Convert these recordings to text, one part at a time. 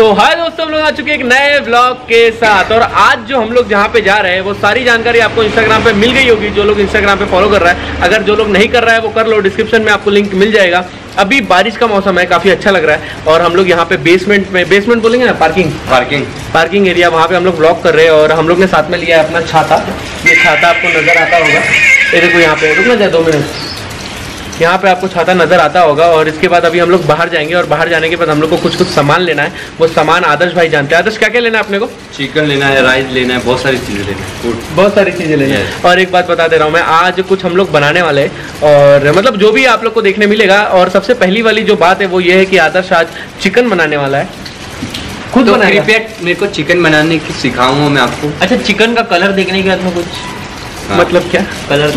तो हाय दोस्तों, हम लोग आ चुके हैं एक नए ब्लॉग के साथ। और आज जो हम लोग जहाँ पे जा रहे हैं वो सारी जानकारी आपको इंस्टाग्राम पे मिल गई होगी, जो लोग इंस्टाग्राम पे फॉलो कर रहा है। अगर जो लोग नहीं कर रहा है वो कर लो, डिस्क्रिप्शन में आपको लिंक मिल जाएगा। अभी बारिश का मौसम है, काफ़ी अच्छा लग रहा है। और हम लोग यहाँ पे बेसमेंट बोलेंगे ना, पार्किंग एरिया, वहाँ पे हम लोग ब्लॉग कर रहे हैं। और हम लोग ने साथ में लिया है अपना छाता। ये छाता आपको नज़र आता होगा, ये देखो यहाँ पे, रुकना जाए 2 मिनट, यहाँ पे आपको छाता नजर आता होगा। और इसके बाद अभी हम लोग बाहर जाएंगे और बाहर जाने के बाद हम लोग को कुछ सामान लेना है। वो सामान आदर्श भाई जानते हैं। आदर्श क्या क्या लेना है अपने को? चिकन लेना है, राइस लेना है, बहुत सारी चीज़ें लेना है, बहुत सारी चीज़ें लेना है। और एक बात बता दे रहा हूँ मैं, आज कुछ हम लोग बनाने वाले हैं और मतलब जो भी आप लोग को देखने मिलेगा। और सबसे पहली वाली जो बात है वो ये है कि आदर्श आज चिकन बनाने वाला है, खुद तो बनाएगा। मेरे को चिकन बनाने की सिखाऊंगा मैं आपको। अच्छा, चिकन का कलर देखने के बाद में कुछ मतलब क्या? कलर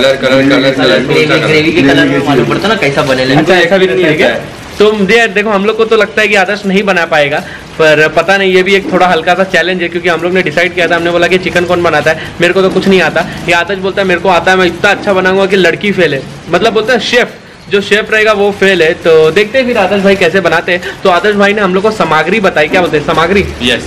ग्रेवी के कलर में मालूम पड़ता ना कैसा बनेगा। अच्छा, ऐसा भी नहीं है क्या? तो देखो, हम लोग को तो लगता है कि आदर्श नहीं बना पाएगा, पर पता नहीं, ये भी एक थोड़ा हल्का सा चैलेंज है। क्योंकि हम लोग ने डिसाइड किया था, हमने बोला कि चिकन कौन बनाता है, मेरे को तो कुछ नहीं आता। ये आदर्श बोलता है मेरे को आता है, मैं इतना अच्छा बनाऊंगा कि लड़की फेल है। मतलब बोलता है शेफ, जो शेफ रहेगा वो फेल है। तो देखते हैं फिर आदर्श भाई कैसे बनाते हैं। तो आदर्श भाई ने हम लोग को सामग्री बताई, क्या बोलते हैं सामग्री?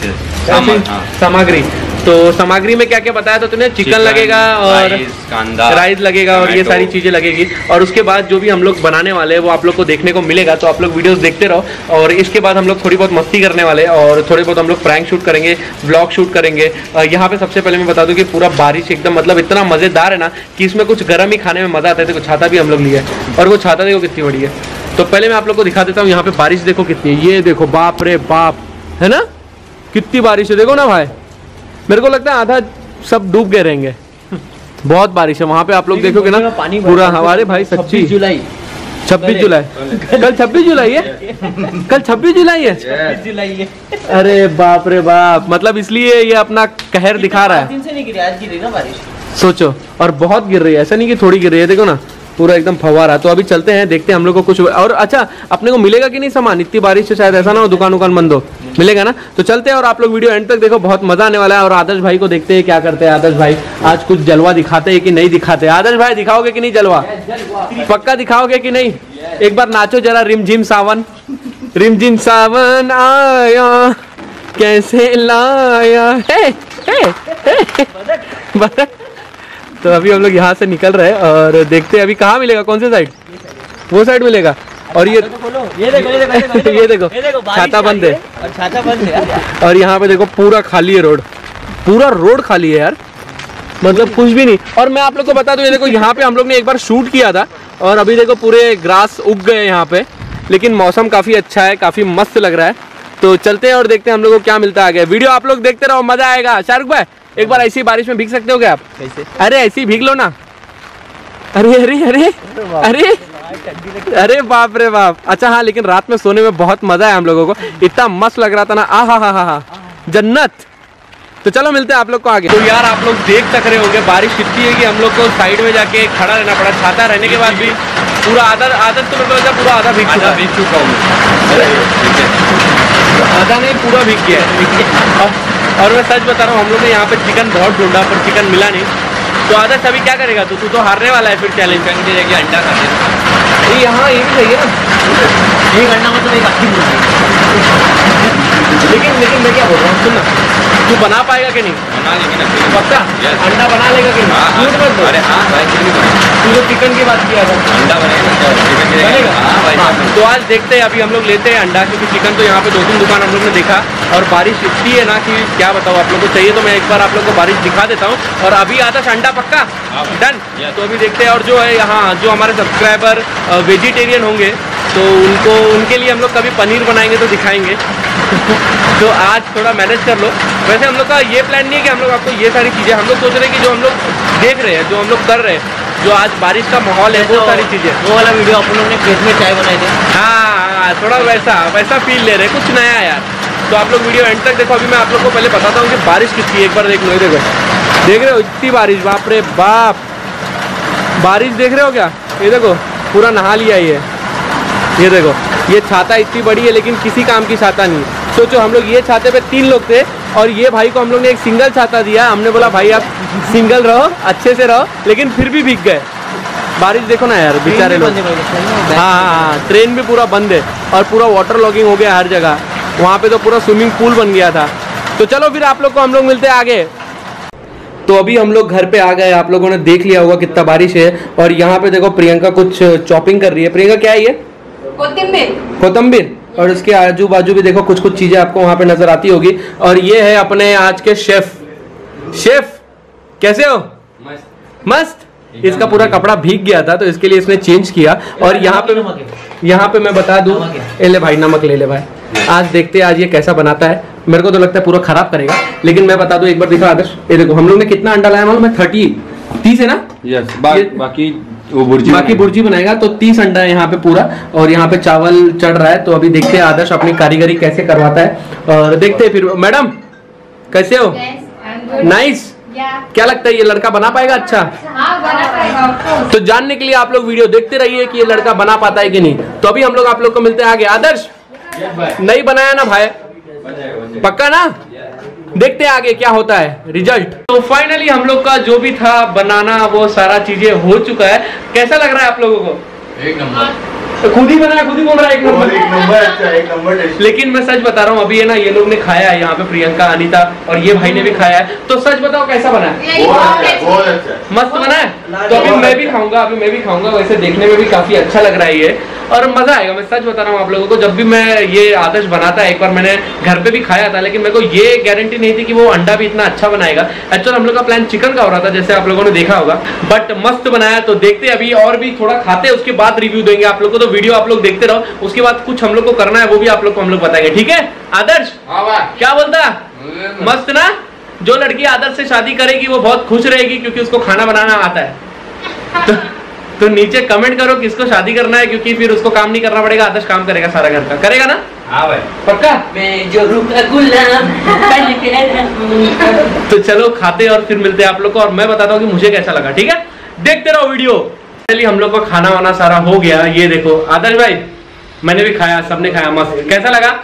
सामग्री। तो सामग्री में क्या क्या बताया था तूने? चिकन लगेगा और राइस लगेगा और ये सारी चीज़ें लगेगी। और उसके बाद जो भी हम लोग बनाने वाले हैं वो आप लोग को देखने को मिलेगा। तो आप लोग वीडियोस देखते रहो। और इसके बाद हम लोग थोड़ी बहुत मस्ती करने वाले हैं और थोड़े बहुत हम लोग प्रैंक शूट करेंगे, व्लॉग शूट करेंगे। यहाँ पे सबसे पहले मैं बता दूँ कि पूरा बारिश एकदम मतलब इतना मज़ेदार है ना कि इसमें कुछ गर्म ही खाने में मज़ा आता है। देखो छाता भी हम लोग लिए और वो छाता देखो कितनी बड़ी है। तो पहले मैं आप लोग को दिखा देता हूँ, यहाँ पे बारिश देखो कितनी है। ये देखो, बाप रे बाप, है ना, कितनी बारिश है। देखो ना भाई, मेरे को लगता है आधा सब डूब गए रहेंगे। बहुत बारिश है वहाँ पे, आप लोग देखोगे ना पूरा। हमारे भाई सच्ची 26 जुलाई कल 26 जुलाई है, कल 26 जुलाई है। अरे बाप रे बाप, मतलब इसलिए ये अपना कहर दिखा रहा है। 5 दिन से नहीं गिरी, आज गिरी ना बारिश, सोचो। और बहुत गिर रही है, ऐसा नहीं कि थोड़ी गिर रही है, देखो ना पूरा एकदम फव्वारा। तो अभी चलते हैं, देखते हैं हम लोग को कुछ। और अच्छा, अपने को मिलेगा कि नहीं सामान? इतनी बारिश से शायद ऐसा ना हो दुकान बंद हो, मिलेगा ना। तो चलते हैं और आप लोग वीडियो एंड तक देखो, बहुत मजा आने वाला है। और आदर्श भाई को देखते हैं क्या करते हैं। आदर्श भाई आज कुछ जलवा दिखाते हैं कि नहीं दिखाते? आदर्श भाई दिखाओगे कि नहीं जलवा? पक्का दिखाओगे कि नहीं? एक बार नाचो जरा, रिमझिम सावन, रिमझिम सावन आया कैसे लाया है। तो अभी हम लोग यहाँ से निकल रहे हैं और देखते हैं अभी कहाँ मिलेगा, कौन से साइड? वो साइड मिलेगा। और ये देखो छाता बंद है, छाता बंद है। और यहाँ पे देखो पूरा खाली है रोड, पूरा रोड खाली है यार, मतलब कुछ भी नहीं। और मैं आप लोग को बता दूं, ये देखो यहाँ पे हम लोग ने एक बार शूट किया था और अभी देखो पूरे ग्रास उग गए यहाँ पे। लेकिन मौसम काफ़ी अच्छा है, काफ़ी मस्त लग रहा है। तो चलते हैं और देखते हैं हम लोग को क्या मिलता है आगे। वीडियो आप लोग देखते रहो, मजा आएगा। शाहरुख भाई, एक बार ऐसी बारिश में भीग सकते हो क्या आप? कैसे? अरे ऐसी भीग लो ना। अरे अरे अरे अरे अरे बाप रे बाप। अच्छा हाँ, लेकिन रात में सोने में बहुत मजा है हम लोगों को, इतना मस्त लग रहा था ना। हा जन्नत। तो चलो मिलते हैं आप लोग को आगे। तो यार आप लोग देख तक रहे होंगे बारिश कितनी है कि हम लोग को साइड में जाके खड़ा रहना पड़ा। छाता रहने के बाद भी पूरा आदत तो मतलब पूरा आधा भीग चुका हूँ, आधा नहीं पूरा भीग गया है। और मैं सच बता रहा हूँ, हम लोग ने यहाँ पे चिकन बहुत ढूंढा पर चिकन मिला नहीं। तो आदर्श अभी क्या करेगा तू? तो हारने वाला है फिर चैलेंज करके, जाके अंडा खाते। यहाँ ये भी सही है ना, एक अंडा मतलब एक अच्छी लेकिन मैं क्या बोल रहा हूँ, सुन ना, तू बना पाएगा कि नहीं? बना लेंगे पक्का अंडा बना लेगा कि नहीं? झूठ मत बोल। अरे हाँ भाई, तू जो चिकन की बात किया था, अंडा बनेगा। हाँ, तो आज देखते हैं। अभी हम लोग लेते हैं अंडा, क्योंकि चिकन तो यहाँ पे 2-3 दुकान हम लोग ने देखा और बारिश इतनी है ना कि क्या बताऊँ आप लोग को। चाहिए तो मैं एक बार आप लोग को बारिश दिखा देता हूँ। और अभी आता अंडा पक्का डन। तो अभी देखते हैं। और जो है यहाँ जो हमारे सब्सक्राइबर वेजिटेरियन होंगे तो उनके लिए हम लोग कभी पनीर बनाएंगे तो दिखाएंगे। तो आज थोड़ा मैनेज कर लो। वैसे हम लोग का ये प्लान नहीं है कि हम लोग आपको ये सारी चीज़ें, हम लोग सोच रहे हैं कि जो हम लोग देख रहे हैं, जो हम लोग कर रहे हैं, जो आज बारिश का माहौल है, वो सारी चीज़ें। वो वाला वीडियो आप लोगों ने खेत में चाय बनाई थी। हाँ, थोड़ा वैसा फील ले रहे हैं, कुछ नया यार। तो आप लोग वीडियो एंड तक देखो। अभी मैं आप लोग को पहले बताता हूँ कि बारिश कितनी है, एक बार देख लो। देखो, देख रहे हो इतनी बारिश, बाप रे बाप, बारिश देख रहे हो क्या? ये देखो पूरा नहा लिया ये देखो, ये छाता इतनी बड़ी है लेकिन किसी काम की छाता नहीं है। सोचो, हम लोग ये छाते पे 3 लोग थे और ये भाई को हम लोग ने एक सिंगल छाता दिया। हमने बोला भाई आप सिंगल रहो, अच्छे से रहो, लेकिन फिर भी भीग गए। बारिश देखो ना यार, बेचारे लोग। हाँ, ट्रेन भी पूरा बंद है और पूरा वाटर लॉगिंग हो गया हर जगह। वहाँ पे तो पूरा स्विमिंग पूल बन गया था। तो चलो फिर आप लोग को हम लोग मिलते हैं आगे। तो अभी हम लोग घर पे आ गए, आप लोगों ने देख लिया होगा कितना बारिश है। और यहाँ पे देखो प्रियंका कुछ चॉपिंग कर रही है। प्रियंका क्या है ये? कोतंबीर। और उसके आजू बाजू भी देखो कुछ कुछ चीजें आपको वहाँ पे नजर आती होगी। और ये है अपने आज के शेफ। कैसे हो? मस्त। इसका पूरा कपड़ा भीग गया था तो इसके लिए इसने चेंज किया। और यहाँ पे मैं बता दूं, ले भाई नमक ले ले भाई। आज देखते हैं आज ये कैसा बनाता है। मेरे को तो लगता है पूरा खराब करेगा, लेकिन मैं बता दूं एक बार दिखा आदर्श। ये देखो हम लोग ने कितना अंडा लाया मालूम है? 30 है ना? यस। बाकी वो बुर्जी बनाएगा तो 30 अंडा है यहाँ पे पूरा। और यहाँ पे चावल चढ़ रहा है। तो अभी देखते हैं आदर्श अपनी कारीगरी कैसे करवाता है और देखते हैं फिर। मैडम कैसे हो? नाइस। क्या लगता है ये लड़का बना पाएगा? अच्छा बना पाएगा। तो जानने के लिए आप लोग वीडियो देखते रहिए कि ये लड़का बना पाता है कि नहीं। तो अभी हम लोग आप लोग को मिलते हैं आगे। आदर्श नहीं बनाया ना भाई? पक्का ना? देखते हैं आगे क्या होता है रिजल्ट। तो फाइनली हम लोग का जो भी था बनाना वो सारा चीजें हो चुका है। कैसा लग रहा है आप लोगों को? एक नंबर। तो खुद ही बनाया, खुद ही बोल रहा है एक नंबर। अच्छा, एक नंबर। लेकिन मैं सच बता रहा हूँ, अभी है ना ये लोग ने खाया है यहाँ पे, प्रियंका, अनीता और ये भाई ने भी खाया है। तो सच बताओ कैसा बना है? बहुत अच्छा। मस्त बना है। तो अभी मैं भी खाऊंगा। वैसे देखने में भी काफी अच्छा लग रहा है ये, और मजा आएगा। मैं सच बता रहा हूँ आप लोगों को, जब भी मैं ये आदर्श बनाता है, एक बार मैंने घर पे भी खाया था, लेकिन मेरे को ये गारंटी नहीं थी कि वो अंडा भी इतना अच्छा बनाएगा। एक्चुअली हम लोग का प्लान चिकन का हो रहा था, जैसे आप लोगों ने देखा होगा, बट मस्त बनाया। तो देखते अभी और भी थोड़ा खाते हैं, उसके बाद रिव्यू देंगे आप लोग को। तो वीडियो आप लोग देखते रहो, उसके बाद कुछ हम लोग को करना है वो भी आप लोग को हम लोग बताएंगे। ठीक है आदर्श? क्या बोलता? मस्त ना? जो लड़की आदर्श से शादी करेगी वो बहुत खुश रहेगी क्योंकि उसको खाना बनाना आता है। तो नीचे कमेंट करो किसको शादी करना है, क्योंकि फिर उसको काम नहीं करना पड़ेगा। आदर्श काम करेगा सारा घर का, करेगा ना? हाँ भाई पक्का? मैं जो रुका गुलाम तो चलो खाते और फिर मिलते हैं आप लोग को, और मैं बताता हूँ कि मुझे कैसा लगा। ठीक है, देखते रहो वीडियो। चलिए हम लोग का खाना वाना सारा हो गया। ये देखो आदर्श भाई, मैंने भी खाया, सबने खाया। मस्त। कैसा लगा?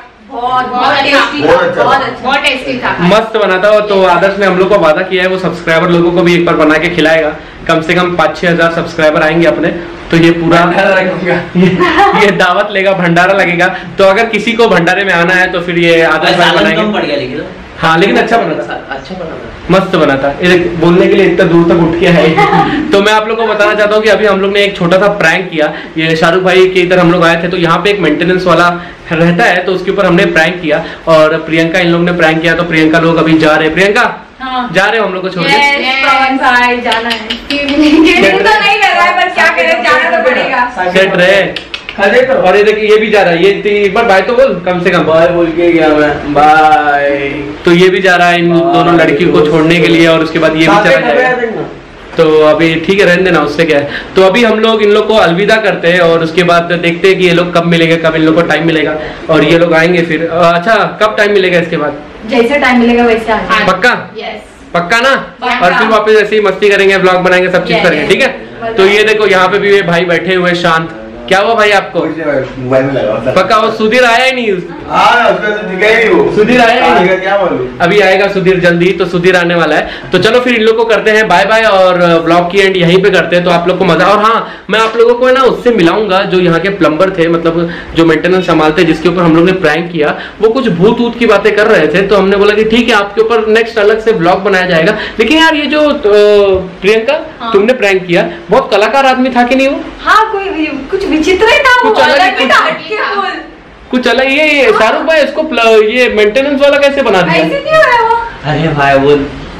बहुत टेस्टी था। मस्त बना था। तो आदर्श ने हम लोग को वादा किया है वो सब्सक्राइबर लोगों को भी एक बार बना के खिलाएगा। कम से कम 5-6 हजार सब्सक्राइबर आएंगे अपने, तो ये पूरा ये दावत लेगा, भंडारा लगेगा। तो अगर किसी को भंडारे में आना है तो फिर ये आदर्श भाई बनाएंगे। हाँ लेकिन अच्छा बना था, मस्त बना था। बोलने के लिए इतना दूर तक उठ के है। तो मैं आप लोग को बताना चाहता हूँ कि अभी हम लोग ने एक छोटा सा प्रैंक किया। ये शाहरुख भाई के इधर हम लोग आए थे, तो यहाँ पे एक मेंटेनेंस वाला रहता है, तो उसके ऊपर हमने प्रैंक किया। और प्रियंका इन लोग ने प्रैंक किया, तो प्रियंका लोग अभी जा रहे हैं। प्रियंका जा रहे हो हम लोग को छोड़ के? भाई जाना है। तो नहीं लग रहा है, पर क्या करें, जाना तो पड़ेगा। सेट रहे। और ये देखिए ये भी जा रहा है। ये एक बार बाय तो बोल, कम से कम बाय बोल के गया मैं, बाय। तो ये भी जा रहा है इन दोनों लड़कियों को छोड़ने के लिए, और उसके बाद ये भी चला जाएगा। तो अभी ठीक है, रहने देना, उससे क्या है। तो अभी हम लोग इन लोग को अलविदा करते हैं, और उसके बाद देखते हैं कि ये लोग कब मिलेंगे, कब इन लोग को टाइम मिलेगा, और ये लोग आएंगे फिर। अच्छा कब टाइम मिलेगा इसके बाद? जैसे टाइम मिलेगा वैसे आएंगे। पक्का? यस पक्का ना? पक्का। और फिर वापस ऐसे ही मस्ती करेंगे, ब्लॉग बनाएंगे, सब चीज करेंगे। ठीक है। तो ये देखो यहाँ पे भी ये भाई बैठे हुए शांत। क्या हुआ भाई आपको? मोबाइल में लगा। पक्का वो सुधीर आया ही नहीं? उसका तो दिखा ही नहीं वो। सुधीर आया ही नहीं? क्या मालूम, अभी आएगा सुधीर जल्दी। तो सुधीर आने वाला है। तो चलो फिर इन लोग को करते हैं बाय बाय, और ब्लॉग की एंड यहीं पे करते हैं। तो आप लोग को मजा। और हाँ, मैं आप लोगों को ना उससे मिलाऊंगा जो यहाँ के प्लम्बर थे, मतलब जो मेंटेनेंस संभालते, जिसके ऊपर हम लोग ने प्रैंक किया। वो कुछ भूत ऊत की बातें कर रहे थे, तो हमने बोला कि ठीक है आपके ऊपर नेक्स्ट अलग से ब्लॉग बनाया जाएगा। लेकिन यार ये जो प्रियंका तुमने प्रैंक किया, बहुत कलाकार आदमी था कि नहीं वो? हाँ, कोई कुछ विचित्र ही था, कुछ अलग ही था। कुछ अलग। ये शाहरुख भाई इसको ये मेंटेनेंस वाला कैसे बना दिया? ऐसे क्यों है वो? अरे भाई वो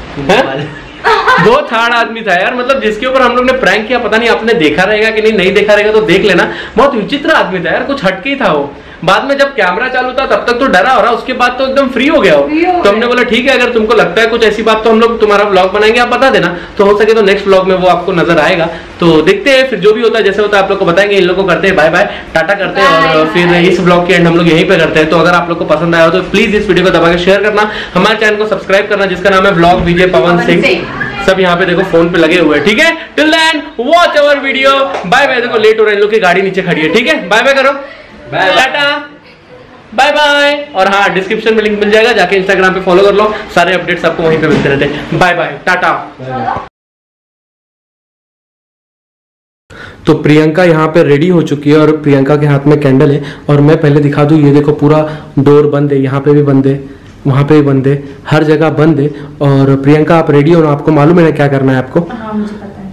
बहुत हार्ड आदमी था यार। मतलब जिसके ऊपर हम लोग ने प्रैंक किया, पता नहीं आपने देखा रहेगा कि नहीं देखा रहेगा तो देख लेना। बहुत विचित्र आदमी था यार, कुछ हटके ही था वो। बाद में जब कैमरा चालू था तब तक तो डरा हो रहा, उसके बाद तो एकदम फ्री हो गया हो। तो हमने बोला ठीक है, अगर तुमको लगता है कुछ ऐसी बात तो हम लोग तुम्हारा व्लॉग बनाएंगे, आप बता देना। तो हो सके तो नेक्स्ट व्लॉग में वो आपको नजर आएगा। तो देखते हैं फिर जो भी होता है, जैसे होता है आप लोग को बताएंगे। इन लोगों को करते हैं बाय बाय, टाटा करते हैं, और फिर इस व्लॉग के एंड हम लोग यहीं पे करते हैं। तो अगर आप लोग को पसंद आया हो तो प्लीज इस वीडियो को दबा के शेयर करना, हमारे चैनल को सब्सक्राइब करना जिसका नाम है व्लॉग विजय पवन सिंह। सब यहाँ पे देखो फोन पे लगे हुए हैं। ठीक है, till then watch our video. Bye bye. देखो लेट हो रहा है, इन लोग की गाड़ी नीचे खड़ी है। ठीक है, बाय बाय करो, टाटा, बाय बाय। और हाँ, डिस्क्रिप्शन में लिंक मिल जाएगा, जाके इंस्टाग्राम पे फॉलो कर लो, सारे अपडेट्स आपको वहीं पे मिलते रहते हैं। Bye bye, tata. तो प्रियंका यहाँ पे रेडी हो चुकी है और प्रियंका के हाथ में कैंडल है। और मैं पहले दिखा दूँ, ये देखो पूरा डोर बंद है, यहाँ पे भी बंद है, वहाँ पे भी बंद है, हर जगह बंद है। और प्रियंका आप रेडी हो ना, आपको मालूम है ना क्या करना है आपको? हाँ मुझे पता